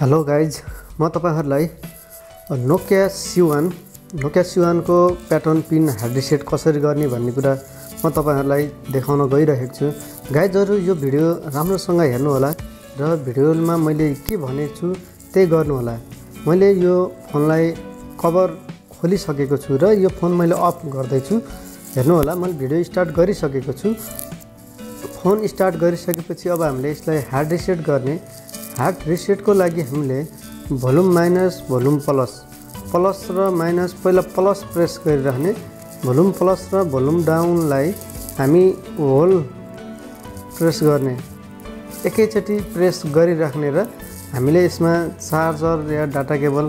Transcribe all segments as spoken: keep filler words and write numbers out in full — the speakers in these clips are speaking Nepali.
हेलो गाइज, म तपाईहरुलाई Nokia C one Nokia C one को प्याटर्न पिन हार्ड रिसेट कसरी गर्ने भन्ने कुरा म तपाईहरुलाई देखाउन गइरहेको छु। गाइजहरु, यो भिडियो राम्रोसँग हेर्नु होला र भिडियोमा मैले के भनेको छु त्यही गर्नु होला। मैले यो फोनलाई कभर खोलिसकेको छु र यो फोन मैले अफ गर्दै छु। हेर्नु होला, मैले भिडियो स्टार्ट गरिसकेको छु। फोन स्टार्ट गरिसकेपछि अब हामीले यसलाई हार्ड रिसेट गर्ने। हार्ड रिसेट को लागि हामीले volume minus volume plus plus र माइनस पहिला प्लस प्रेस गरिराख्ने, भोल्युम प्लस र भोल्युम डाउनलाई हामी होल प्रेस गर्ने, एकैचोटी प्रेस गरिराख्ने र हामीले यसमा चार्जर या डाटा केबल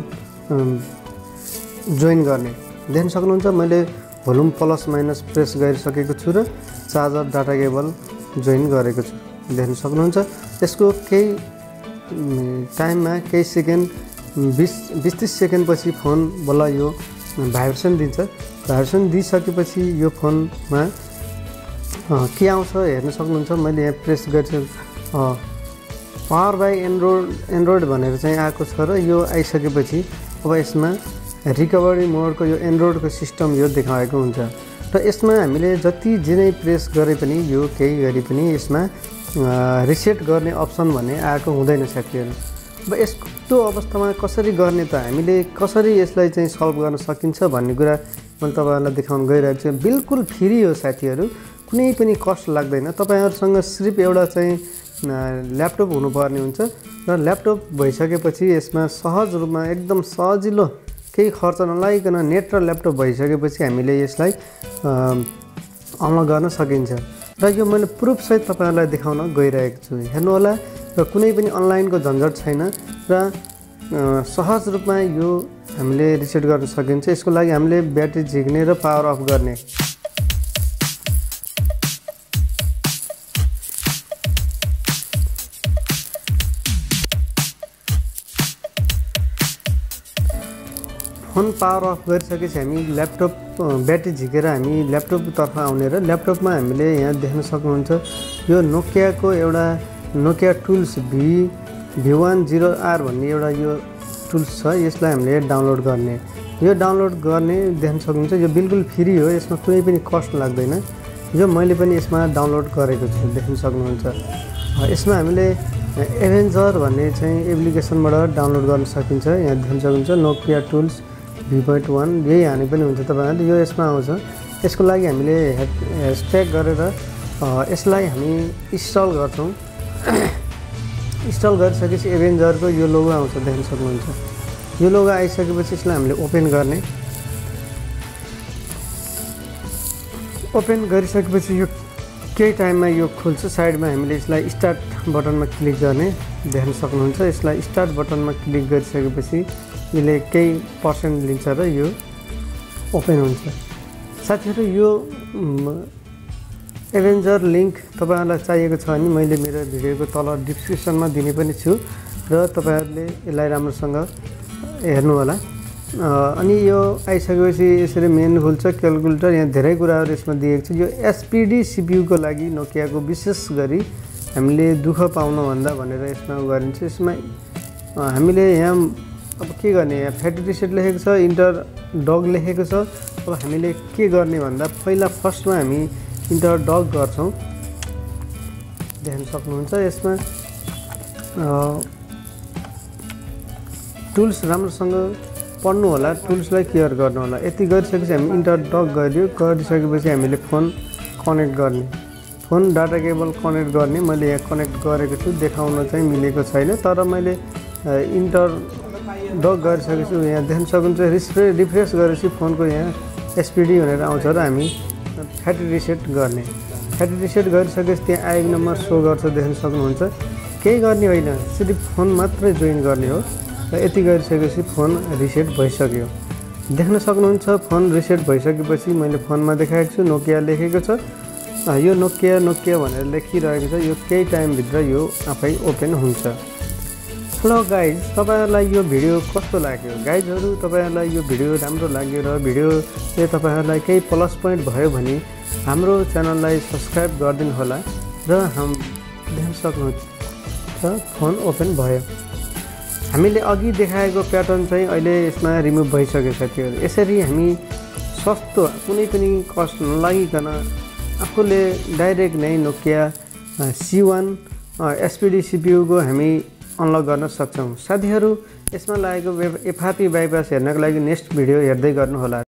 जोइन गर्ने। देख्न सक्नुहुन्छ मैले भोल्युम प्लस माइनस प्रेस गरिसकेको छु र चार्जर डाटा केबल जोइन गरेको छु। देख्न सक्नुहुन्छ यसको केही टाइममा केही सेकेन्ड बीस बीस तीस सेकेन्ड पछि फोन बल्ल यो भाइब्रेसन दिन्छ। भाइब्रेसन दिइसकेपछि यो फोनमा के आउँछ हेर्न सक्नुहुन्छ। मैले यहाँ प्रेस गर्छु पावर बाई एन्ड्रोइड एन्ड्रोइड भनेर चाहिँ आएको छ र यो आइसकेपछि अब यसमा रिकभरी मोडको यो एन्ड्रोइडको सिस्टम यो देखाएको हुन्छ र यसमा हामीले जति जिनै प्रेस गरे पनि यो केही गरी पनि यसमा रिसेट गर्ने अप्सन भन्ने आएको हुँदैन साथीहरु। अब यस्तो अवस्थामा कसरी गर्ने त, हामीले कसरी यसलाई चाहिँ सल्भ गर्न सकिन्छ भन्ने कुरा मैले तपाईहरुलाई देखाउन गइरहेको छु। बिल्कुल फ्री हो साथीहरु, कुनै पनि कस्ट लाग्दैन। तपाईहरुसँग सिर्फ एउटा चाहिँ ल्यापटप हुनुपर्ने हुन्छ र ल्यापटप भइसकेपछि यसमा सहज रूपमा एकदम सजिलो केही खर्च नलागिकन नेट र ल्यापटप भइसकेपछि हामीले यसलाई अमल गर्न सकिन्छ र यो मैले प्रुफ सहित तपाईहरुलाई देखाउन गइरहेको छु। हेर्नु होला, र कुनै पनि अनलाइनको झन्झट छैन र सहज रूपमा यो हामीले रिसेट गर्न सकिन्छ। यसको लागि हामीले ब्याट्री झिक्ने र पावर अफ गर्ने। फोन पावर अफ गरिसकेपछि हामी ल्यापटप ब्याट्री झिकेर हामी ल्यापटपतर्फ आउने र ल्यापटपमा हामीले यहाँ देख्न सक्नुहुन्छ यो नोकियाको एउटा Nokia tools V V one zero R भन्ने एउटा यो टुल्स छ। यसलाई हामीले डाउनलोड गर्ने। यो डाउनलोड गर्ने देख्न सक्नुहुन्छ यो बिल्कुल फ्री हो, यसमा कुनै पनि कस्ट लाग्दैन। यो मैले पनि यसमा डाउनलोड गरेको छु, देख्न सक्नुहुन्छ। यसमा हामीले एभेन्जर भन्ने चाहिँ एप्लिकेसनबाट डाउनलोड गर्न सकिन्छ। यहाँ देख्न सक्नुहुन्छ Nokia tools V point one यही हानि पनि हुन्छ तपाईहरुले यो यसमा आउँछ। यसको लागि हामीले हैशट्याग गरेर यसलाई हामी इन्स्टल गर्छौं। इन्स्टल गरिसकेपछि एभेन्जरको यो लोगो आउँछ, देख्न सक्नुहुन्छ। यो लोगो आइसकेपछि यसलाई हामीले ओपन गर्ने। ओपन गरिसकेपछि यो केही टाइममा यो खुल्छ। साइडमा हामीले यसलाई स्टार्ट बटनमा क्लिक गर्ने, देख्न सक्नुहुन्छ। यसलाई स्टार्ट बटनमा क्लिक गरिसकेपछि यसले केही पर्सेन्ट लिन्छ र यो ओपन हुन्छ। साथीहरु, यो एभेन्जर लिंक तपाईहरुलाई चाहिएको छ भने मैले मेरो भिडियोको तल डिस्क्रिप्सनमा दिने पनि छु र तपाईहरुले यसलाई राम्रोसँग हेर्नु होला। अनि यो आइसकेपछि यसरी मेन खुल्छ, क्याल्कुलेटर, यहाँ धेरै कुराहरु यसमा दिएको छ। यो एसपीडी सीपीयू को लागि नोकियाको विशेष गरी हामीले दुःख पाउन भन्दा भनेर यसमा गरिन्छ। यसमा हामीले यहाँ अब के गर्ने, यहाँ फ्याक्ट्री रिसेट लेखेको छ, इन्टर डग लेखेको छ। अब हामीले के गर्ने भन्दा पहिला फर्स्टमा हामी इन्टर डग गर्छौं। देख्न सक्नुहुन्छ यसमा टुल्स राम्रोसँग पढ्नु होला, टुल्सलाई क्लियर गर्नु होला। यति गरिसकेपछि हामी इन्टर डग गरियो। गरिसकेपछि हामीले फोन कनेक्ट गर्ने, फोन डाटा केबल कनेक्ट गर्ने। मैले यहाँ कनेक्ट गरेको छु, देखाउन चाहिँ मिलेको छैन, तर मैले इन्टर डग गरिसकेपछि यहाँ देख्न सक्नुहुन्छ। रिफ्रेस रिफ्रेस गरेपछि फोनको यहाँ एसपीडी भनेर आउँछ र हामी फ्याक्ट्री रिसेट गर्ने। फ्याक्ट्री रिसेट गरिसकेपछि त्यहाँ आइबी नम्बर सो गर्छ, देख्न सक्नुहुन्छ। केही गर्ने होइन, सिर्फ फोन मात्रै जोइन गर्ने हो र यति गरिसकेपछि फोन रिसेट भइसक्यो। देख्न सक्नुहुन्छ फोन रिसेट भइसकेपछि मैले फोनमा देखाएको छु, नोकिया लेखेको छ। यो नोकिया नोकिया भनेर लेखिरहेको छ। यो केही टाइमभित्र यो आफै ओपन हुन्छ। हेलो गाइज, तपाईहरुलाई यो भिडियो कस्तो लाग्यो? गाइजहरु, तपाईहरुलाई यो भिडियो राम्रो लाग्यो र भिडियोले तपाईहरुलाई केही प्लस पोइन्ट भयो भने हाम्रो च्यानललाई सब्स्क्राइब गरिदिनु होला र हम देख्न सक्नुहुन्छ फोन ओपन भयो। हामीले अघि देखाएको प्याटर्न चाहिँ अहिले यसमा रिमुभ भइसक्यो साथीहरू। यसरी हामी सस्तो कुनै पनि कस्ट नलागिकन आफूले डाइरेक्ट नै नोकिया सी वान एसपिडी सिपियूको हामी अनलक गर्न सक्छौँ। साथीहरू यसमा लागेको एफआरपी बाइपास हेर्नको लागि नेक्स्ट भिडियो हेर्दै गर्नुहोला।